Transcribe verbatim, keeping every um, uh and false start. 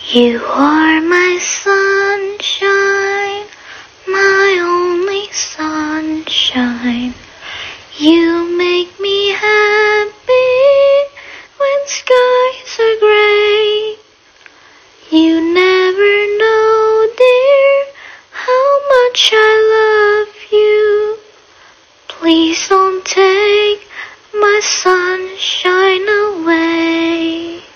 You are my sunshine, my only sunshine. You make me happy when skies are gray. You never know, dear, how much I love you. Please don't take my sunshine away.